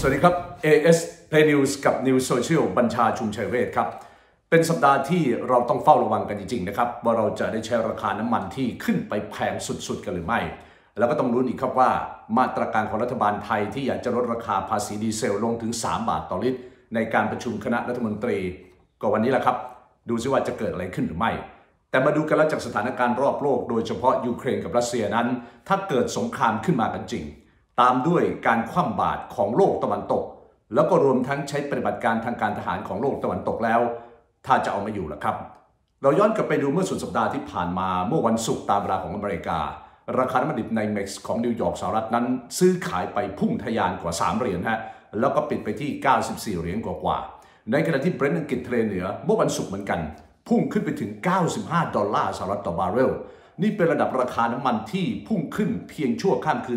สวัสดีครับ AS Play News กับ News Social บัญชาชุมชัยเวชครับเป็นสัปดาห์ที่เราต้องเฝ้าระวังกันจริงๆนะครับว่าเราจะได้ใช้ราคาน้ำมันที่ขึ้นไปแพงสุดๆกันหรือไม่แล้วก็ต้องลุ้นอีกครับว่ามาตรการของรัฐบาลไทยที่อยากจะลดราคาภาษีดีเซลลงถึง3 บาทต่อลิตรในการประชุมคณะรัฐมนตรีก็วันนี้แหละครับดูซิว่าจะเกิดอะไรขึ้นหรือไม่แต่มาดูกันแล้วจากสถานการณ์รอบโลกโดยเฉพาะยูเครนกับรัสเซียนั้นถ้าเกิดสงครามขึ้นมากันจริงตามด้วยการคว่ำบาตรของโลกตะวันตกแล้วก็รวมทั้งใช้ปฏิบัติการทางการทหารของโลกตะวันตกแล้วถ้าจะเอามาอยู่ล่ะครับเราย้อนกลับไปดูเมื่อสุดสัปดาห์ที่ผ่านมาเมื่อวันศุกร์ตามเวลาของอเมริการาคาน้ำมันดิบในเม็กซ์ของนิวยอร์กสหรัฐนั้นซื้อขายไปพุ่งทะยานกว่า3 เหรียญฮะแล้วก็ปิดไปที่94 เหรียญกว่าในขณะที่เบรนท์อังกฤษทะเลเหนือเมื่อวันศุกร์เหมือนกันพุ่งขึ้นไปถึง$95ต่อบาร์เรลนี่เป็นระดับราคาน้ำมันที่พุ่งขึ้นเพียงชั่วข้ามคืน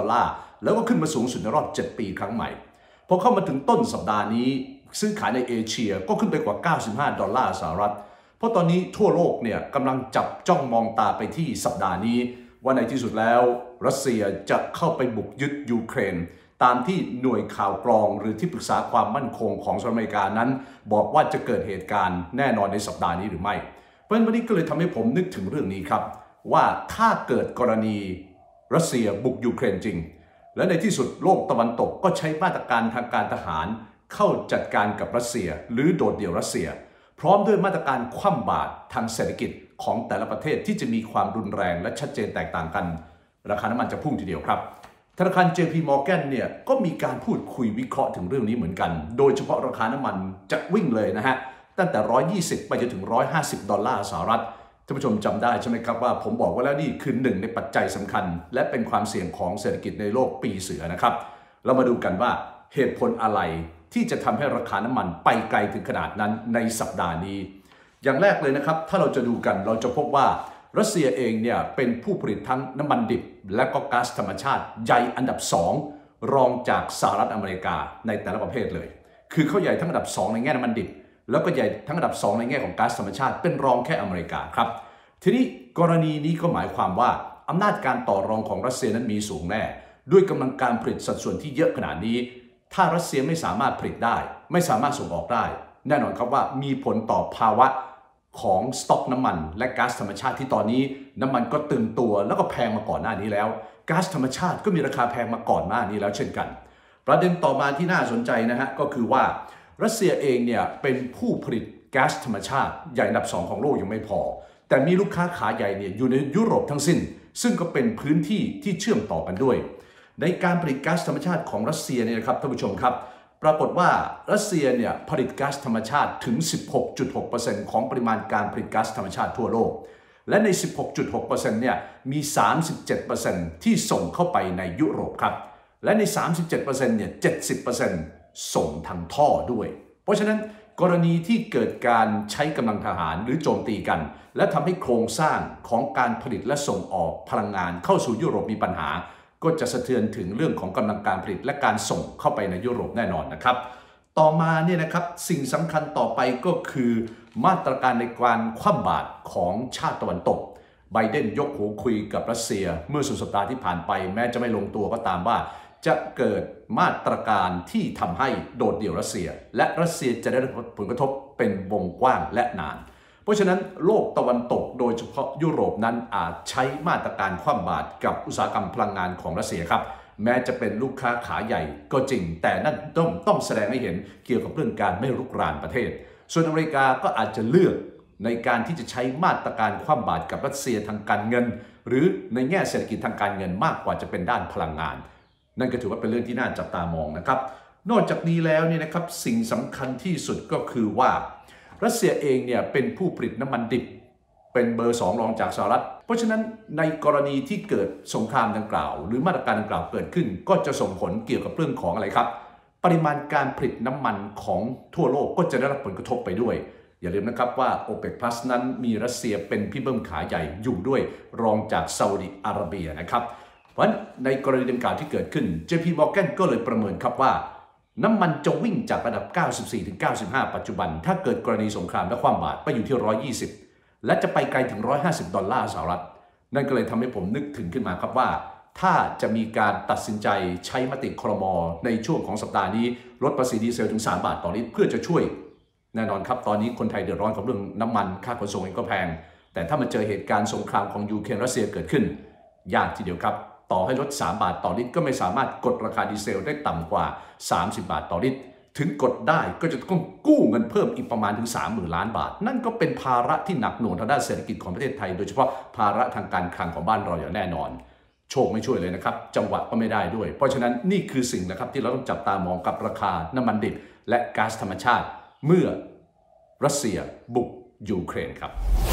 $3แล้วก็ขึ้นมาสูงสุดในรอบ7 ปีครั้งใหม่พอเข้ามาถึงต้นสัปดาห์นี้ซื้อขายในเอเชียก็ขึ้นไปกว่า$95สหรัฐเพราะตอนนี้ทั่วโลกเนี่ยกำลังจับจ้องมองตาไปที่สัปดาห์นี้ว่าในที่สุดแล้วรัสเซียจะเข้าไปบุกยึดยูเครนตามที่หน่วยข่าวกรองหรือที่ปรึกษาความมั่นคงของสหรัฐอเมริกานั้นบอกว่าจะเกิดเหตุการณ์แน่นอนในสัปดาห์นี้หรือไม่เพราะฉะนั้นวันนี้ก็เลยทำให้ผมนึกถึงเรื่องนี้ครับว่าถ้าเกิดกรณีรัสเซียบุกยูเครนจริงและในที่สุดโลกตะวันตกก็ใช้มาตรการทางการทหารเข้าจัดการกับรัสเซียหรือโดดเดี่ยวรัสเซียพร้อมด้วยมาตรการคว่ำบาตรทางเศรษฐกิจของแต่ละประเทศที่จะมีความรุนแรงและชัดเจนแตกต่างกันราคาน้ำมันจะพุ่งทีเดียวครับธนาคาร JP Morgan เนี่ยก็มีการพูดคุยวิเคราะห์ถึงเรื่องนี้เหมือนกันโดยเฉพาะราคาน้ำมันจะวิ่งเลยนะฮะตั้งแต่120ไปจนถึง$150สหรัฐท่านผู้ชมจำได้ใช่ไหมครับว่าผมบอกว่าแล้วนี่คือหนึ่งในปัจจัยสำคัญและเป็นความเสี่ยงของเศรษฐกิจในโลกปีเสือนะครับเรามาดูกันว่าเหตุผลอะไรที่จะทำให้ราคาน้ำมันไปไกลถึงขนาดนั้นในสัปดาห์นี้อย่างแรกเลยนะครับถ้าเราจะดูกันเราจะพบว่ารัสเซียเองเนี่ยเป็นผู้ผลิตทั้งน้ำมันดิบและก็ก๊าซธรรมชาติใหญ่อันดับ2รองจากสหรัฐอเมริกาในแต่ละประเภทเลยคือเขาใหญ่ทั้งอันดับ2ในแง่น้ำมันดิบแล้วก็ใหญ่ทั้งอันดับ2ในแง่ของก๊าซธรรมชาติเป็นรองแค่อเมริกาครับทีนี้กรณีนี้ก็หมายความว่าอำนาจการต่อรองของรัสเซียนั้นมีสูงแน่ด้วยกำลังการผลิตสัดส่วนที่เยอะขนาดนี้ถ้ารัสเซียไม่สามารถผลิตได้ไม่สามารถส่งออกได้แน่นอนครับว่ามีผลต่อภาวะของสต็อกน้ำมันและก๊าซธรรมชาติที่ตอนนี้น้ำมันก็ตึงตัวแล้วก็แพงมาก่อนหน้านี้แล้วก๊าซธรรมชาติก็มีราคาแพงมาก่อนหน้านี้แล้วเช่นกันประเด็นต่อมาที่น่าสนใจนะฮะก็คือว่ารัสเซียเองเนี่ยเป็นผู้ผลิตก๊าซธรรมชาติใหญ่อันดับ2ของโลกยังไม่พอแต่มีลูกค้าขาใหญ่เนี่ยอยู่ในยุโรปทั้งสิ้นซึ่งก็เป็นพื้นที่ที่เชื่อมต่อกันด้วยในการผลิตก๊าซธรรมชาติของรัสเซียเนี่ยนะครับท่านผู้ชมครับปรากฏว่ารัสเซียเนี่ยผลิตก๊าซธรรมชาติถึง 16.6% ของปริมาณการผลิตก๊าซธรรมชาติทั่วโลกและใน 16.6% เนี่ยมี 37% ที่ส่งเข้าไปในยุโรปครับและใน 37% เนี่ย 70% ส่งทางท่อด้วยเพราะฉะนั้นกรณีที่เกิดการใช้กำลังทหารหรือโจมตีกันและทำให้โครงสร้างของการผลิตและส่งออกพลังงานเข้าสู่ยุโรปมีปัญหาก็จะสะเทือนถึงเรื่องของกำลังการผลิตและการส่งเข้าไปในยุโรปแน่นอนนะครับต่อมาเนี่ยนะครับสิ่งสำคัญต่อไปก็คือมาตรการในการคว่ำบาตรของชาติตะวันตกไบเดนยกหูคุยกับรัสเซียเมื่อสุดสัปดาห์ที่ผ่านไปแม้จะไม่ลงตัวก็ตามว่าจะเกิดมาตรการที่ทำให้โดดเดี่ยวรัสเซียและรัสเซียจะได้รับผลกระทบเป็นวงกว้างและนานเพราะฉะนั้นโลกตะวันตกโดยเฉพาะยุโรปนั้นอาจใช้มาตรการคว่ำบาตรกับอุตสาหกรรมพลังงานของรัสเซียครับแม้จะเป็นลูกค้าขาใหญ่ก็จริงแต่นั่นต้องแสดงให้เห็นเกี่ยวกับเรื่องการไม่รุกรานประเทศส่วนอเมริกาก็อาจจะเลือกในการที่จะใช้มาตรการคว่ำบาตรกับรัสเซียทางการเงินหรือในแง่เศรษฐกิจทางการเงินมากกว่าจะเป็นด้านพลังงานนั่นก็ถือว่าเป็นเรื่องที่น่าจับตามองนะครับนอกจากนี้แล้วเนี่ยนะครับสิ่งสำคัญที่สุดก็คือว่ารัสเซียเองเนี่ยเป็นผู้ผลิตน้ำมันดิบเป็นเบอร์2รองจากสหรัฐเพราะฉะนั้นในกรณีที่เกิดสงครามดังกล่าวหรือมาตรการดังกล่าวเกิดขึ้นก็จะส่งผลเกี่ยวกับเรื่องของอะไรครับปริมาณการผลิตน้ำมันของทั่วโลกก็จะได้รับผลกระทบไปด้วยอย่าลืมนะครับว่า OPEC Plus นั้นมีรัสเซียเป็นพี่เบิ้มขาใหญ่อยู่ด้วยรองจากซาอุดิอาระเบียนะครับเพราะฉะนั้นในกรณีดังกล่าวที่เกิดขึ้น JP Morgan ก็เลยประเมินครับว่าน้ำมันจะวิ่งจากระดับ 94-95 ปัจจุบันถ้าเกิดกรณีสงครามและคว่ำบาตรไปอยู่ที่120และจะไปไกลถึง$150สหรัฐนั่นก็เลยทำให้ผมนึกถึงขึ้นมาครับว่าถ้าจะมีการตัดสินใจใช้มติครม.ในช่วงของสัปดาห์นี้ลดภาษีดีเซลถึง3 บาทต่อลิตรเพื่อจะช่วยแน่นอนครับตอนนี้คนไทยเดือดร้อนกับเรื่องน้ำมันค่าขนส่งเองก็แพงแต่ถ้ามันเจอเหตุการณ์สงครามของยูเครนรัสเซียเกิดขึ้นยากทีเดียวครับต่อให้ลด3 บาทต่อลิตรก็ไม่สามารถกดราคาดีเซลได้ต่ำกว่า30 บาทต่อลิตรถึงกดได้ก็จะต้องกู้เงินเพิ่มอีกประมาณถึง 30,000 ล้านบาทนั่นก็เป็นภาระที่หนักหน่วงทางด้านเศรษฐกิจของประเทศไทยโดยเฉพาะภาระทางการคลังของบ้านเราอย่างแน่นอนโชคไม่ช่วยเลยนะครับจังหวะก็ไม่ได้ด้วยเพราะฉะนั้นนี่คือสิ่งนะครับที่เราต้องจับตามองกับราคาน้ำมันดิบและก๊าซธรรมชาติเมื่อรัสเซียบุกยูเครนครับ